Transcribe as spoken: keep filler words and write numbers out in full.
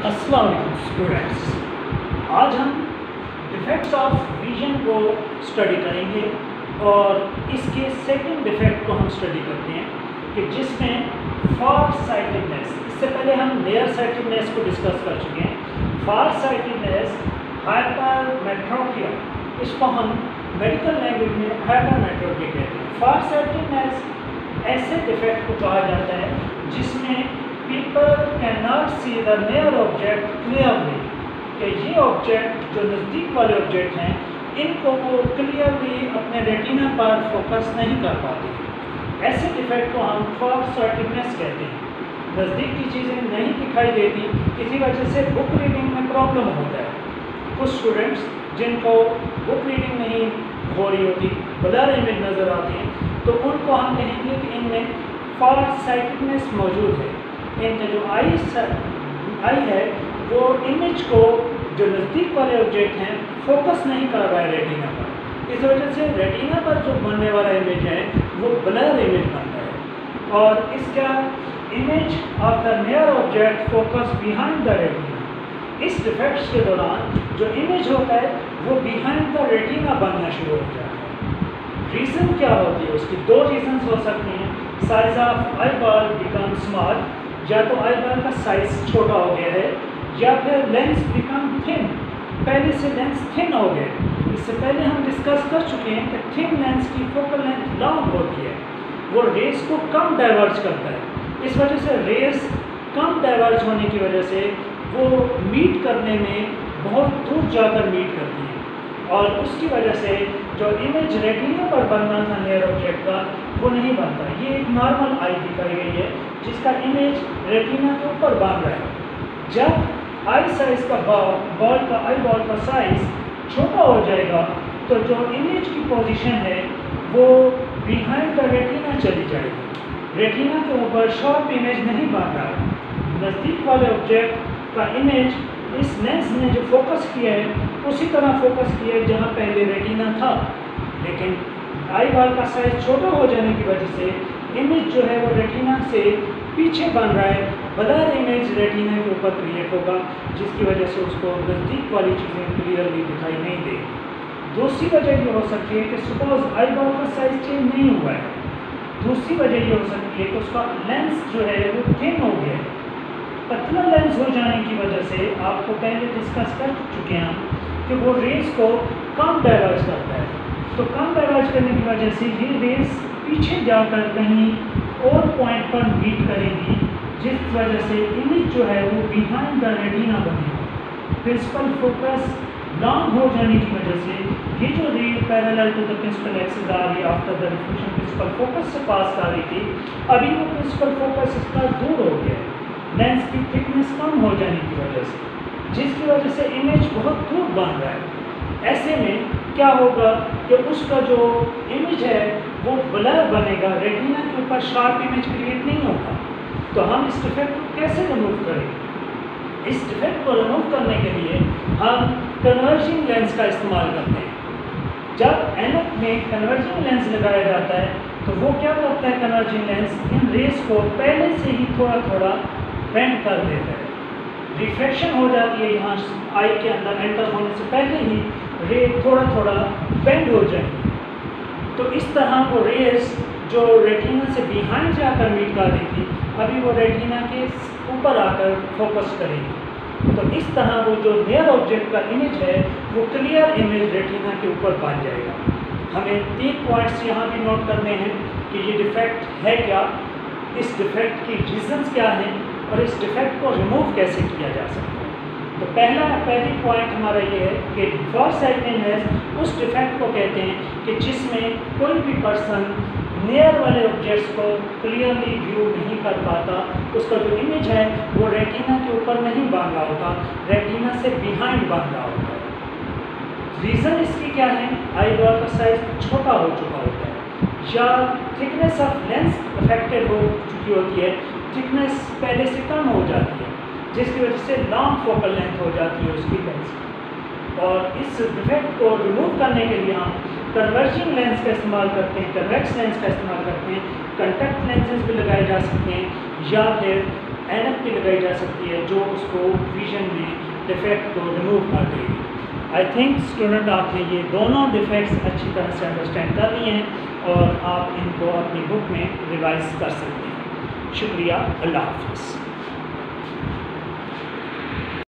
अस्सलाम वालेकुम स्टूडेंट्स, आज हम डिफेक्ट्स ऑफ विजन को स्टडी करेंगे और इसके सेकंड डिफेक्ट को हम स्टडी करते हैं कि जिसमें फार साइटेडनेस। इससे पहले हम नियर साइटेडनेस को डिस्कस कर चुके हैं। फार साइटेडनेस हाइपरमेट्रोपिया, इसको हम मेडिकल लैंग्वेज में हाइपरमेट्रोपिया कहते हैं। फार साइटेडनेस ऐसे डिफेक्ट को कहा जाता है जिसमें people can not see the near object clearly, कि ये ऑब्जेक्ट जो नज़दीक वाले ऑब्जेक्ट हैं इनको वो क्लियरली अपने रेटिना पर फोकस नहीं कर पाते। ऐसे डिफेक्ट को हम फार साइटेडनेस कहते हैं। नज़दीक की चीज़ें नहीं दिखाई देती, इसी वजह से बुक रीडिंग में प्रॉब्लम होता है। कुछ स्टूडेंट्स जिनको बुक रीडिंग नहीं हो रही होती, ब्लर इमेज नज़र आती हैं, तो उनको हम कहेंगे कि इनमें फार साइटेडनेस मौजूद है। इनका जो आई आई है वो इमेज को, जो नज़दीक वाले ऑब्जेक्ट हैं, फोकस नहीं कर रहा है रेटिना पर। इस वजह से रेटिना पर जो बनने वाला इमेज है वो ब्लर इमेज बनता है और इसका image of the near object focus behind the retina. इस डिफेक्ट्स के दौरान जो इमेज होता है वो बिहाइंड द रेटिना बनना शुरू हो जाता है। रीज़न क्या होती है उसकी? दो रीज़न्स हो सकती हैं। Size of eye ball become small, या तो आई बॉल का साइज छोटा हो गया है, या फिर लेंस बिकम थिन, पहले से लेंस थिन हो गया। इससे पहले हम डिस्कस कर चुके हैं कि थिन लेंस की फोकल लेंथ लॉन्ग होती है, वो रेस को कम डाइवर्ज करता है। इस वजह से रेस कम डाइवर्ज होने की वजह से वो मीट करने में बहुत दूर जाकर मीट करती है और उसकी वजह से जो इमेज रेटिना पर बनना था नियर ऑब्जेक्ट का वो नहीं बनता। ये एक नॉर्मल आई दिखाई गई है जिसका इमेज रेटिना के ऊपर बन रहा है। जब आई साइज का बॉल का आई बॉल का साइज छोटा हो जाएगा तो जो इमेज की पोजीशन है वो बिहाइंड द रेटिना चली जाएगी। रेटिना के ऊपर शार्प इमेज नहीं बन रहा है। नज़दीक वाले ऑब्जेक्ट का इमेज इस लेंस ने जो फोकस किया है उसी तरह फोकस किया है जहाँ पहले रेटिना था, लेकिन आई बॉल का साइज छोटा हो जाने की वजह से इमेज जो है वो रेटिना से पीछे बन रहा है। ब्लर इमेज रेटिना के ऊपर क्रिएट होगा जिसकी वजह से उसको नज़दीक वाली चीज़ें क्लियरली दिखाई नहीं देगी। दूसरी वजह ये हो सकती है कि सपोज आई बॉल का साइज चेंज नहीं हुआ है। दूसरी वजह ये हो सकती है कि उसका लेंस जो है वो थिन हो गया है। पतला लेंस हो जाने की वजह से आपको पहले डिस्कस कर चुके हैं हम कि वो रेस को कम डाइवर्ज करता है। तो कम डाइवर्ज करने की वजह से ये रेस पीछे जाकर कहीं और पॉइंट पर मीट करेगी, जिस वजह से इमेज जो है वो बिहाइंड द रेटिना बनेगी। प्रिंसिपल फोकस लॉन्ग हो जाने की वजह से ये जो ray parallel to the principal axis आ रही है after the reflection principal focus से पास कर रही थी, अभी वो प्रिंसिपल फोकस इसका दूर हो गया है लेंस की थिकनेस कम हो जाने की वजह से, जिसकी वजह से इमेज बहुत दूर बन रहा है। ऐसे में क्या होगा कि उसका जो इमेज है वो ब्लर बनेगा, रेटिना के ऊपर शार्प इमेज क्रिएट नहीं होगा। तो हम इस डिफेक्ट को कैसे रिमूव करेंगे? इस डिफेक्ट को रिमूव करने के लिए हम कन्वर्जिंग लेंस का इस्तेमाल करते हैं। जब ऐनक में कन्वर्जिंग लेंस लगाया जाता है तो वो क्या करता है, कन्वर्जिंग लेंस इन रेस को पहले से ही थोड़ा थोड़ा बेंड कर देता है। रिफ्लेक्शन हो जाती है यहाँ आई के अंदर एंटर होने से पहले ही रे थोड़ा थोड़ा बेंड हो जाएगी। तो इस तरह वो रेस जो रेटिना से बिहाइंड जाकर मीट कर रही थी अभी वो रेटिना के ऊपर आकर फोकस करेगी। तो इस तरह वो जो नियर ऑब्जेक्ट का इमेज है वो क्लियर इमेज रेटिना के ऊपर बन जाएगा। हमें तीन पॉइंट्स यहाँ भी नोट करने हैं कि ये डिफेक्ट है क्या, इस डिफेक्ट की रीजंस क्या हैं और इस डिफेक्ट को रिमूव कैसे किया जा सकता है। तो पहला पहली पॉइंट हमारा ये है कि फार साइटेडनेस उस डिफेक्ट को कहते हैं कि जिसमें कोई भी पर्सन नियर वाले ऑब्जेक्ट्स को क्लियरली व्यू नहीं कर पाता, उसका जो इमेज है वो रेटिना के ऊपर नहीं बन रहा होता, रेटिना से बिहाइंड बन रहा होता है। रीज़न इसकी क्या है? आई बॉल का साइज छोटा हो चुका होता है या थिकनेस ऑफ लेंस अफेक्टेड हो चुकी होती है, थिकनेस पहले से कम हो जाती है जिसकी वजह से लॉन्ग फोकल लेंथ हो जाती है उसकी लेंस की। और इस डिफेक्ट को रिमूव करने के लिए हम कन्वर्जिंग लेंस का इस्तेमाल करते हैं, कन्वेक्स लेंस का इस्तेमाल करते हैं, कंटैक्ट लेंसेज भी लगाए जा सकते हैं या फिर एनक की लगाई जा सकती है जो उसको विजन में डिफेक्ट को रिमूव कर देगी। आई थिंक स्टूडेंट आपने ये दोनों डिफेक्ट्स अच्छी तरह से अंडरस्टैंड कर लिए हैं और आप इनको अपनी बुक में रिवाइज कर सकते हैं। शुक्रिया, अल्लाह हाफ़िज़।